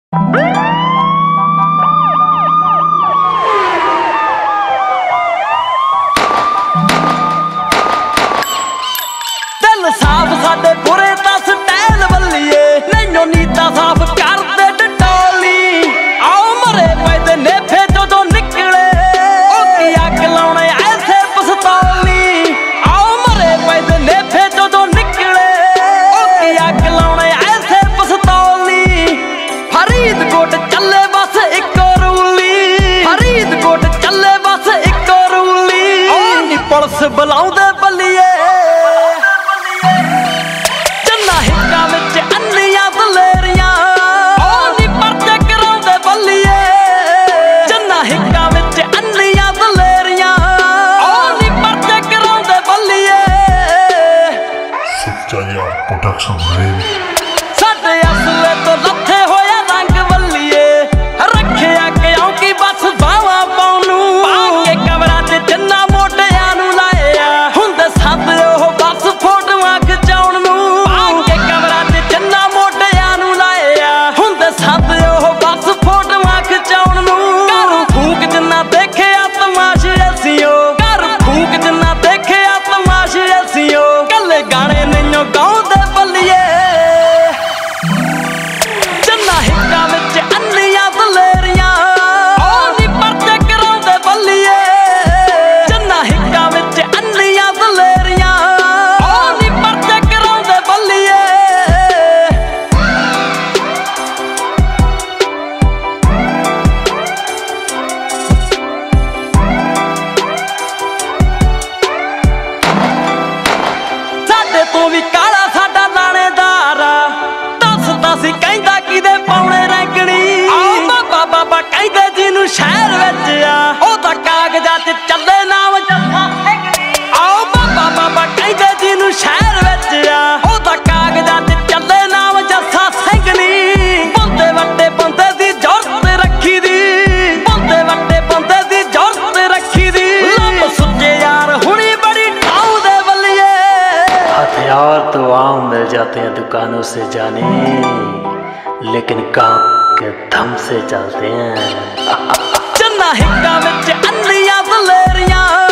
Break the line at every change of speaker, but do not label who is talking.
दिल साफ साडे बुरे दा स्टाइल बल्लिए नैनो नीता साफ कर दे डटोली आओ मरे पैदे नेफे जो निकले ओ की अग लाउणे ऐसे पस्तौली आओ मरे पैदे नेफे जो निकले ओ की अग लाउणे ऐसे पस्तौली फरीदकोट चले बस एक रूली फरीदकोट चले बस एक रूली ओ नी पुलिस बुलाउंदे बल्लिए साडे असले तो लथे होया रंग बल्लिए रखिया क्यों की बस बावा पाउनू पाके कमरा ते जन्ना मोटिया नू लाया हुंदे सद ओह बस फोटोआं खिचाउण नू पाके कमरा ते जन्ना मोटिया नू लाया हुंदे सद ओह बस फोटोआं खिचाउण नू कर फूक जिन्ना देखिया तमाशे असीओ कर फूक जिन्ना देखिया तमाशे असीओ कल्ले गाने नहीं गाउंदे तू भी काला साडा लाणेदार दसदा सी कहंदा किदे पाउणे रैंकणी बाबा बाबा कहंदे जिन्नू शहर विच आ ओदा कागजां ते चले नाम जस्सा आओ बाबा बाबा कहंदे जिन्नू शहर विच आ ओदा कागजां ते चले नाम जस्सा सिंघनी बंदे वड्डे बंदे दी जरूरत रखी दी बंदे वड्डे बंदे दी जरूरत रखी दी लंब सुच्चे यार हुणी बड़ी ठाऊ दे बल्लिए
हथियार तो आम मिल जाते हैं दुकानों से जाने, लेकिन काम के दम से चलते हैं।
चन्ना हिक्का विच अन्नियां दलेरियां